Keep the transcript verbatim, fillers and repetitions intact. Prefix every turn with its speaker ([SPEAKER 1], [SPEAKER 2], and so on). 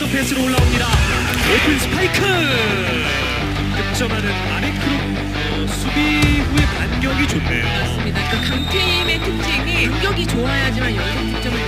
[SPEAKER 1] 또 패스로 올라옵니다. 오픈 스파이크! 득점하는 아메크로 어, 수비 후의 반격이 좋네요.
[SPEAKER 2] 맞습니다. 그 강팀의 특징이 공격이 좋아야지만 연속 득점을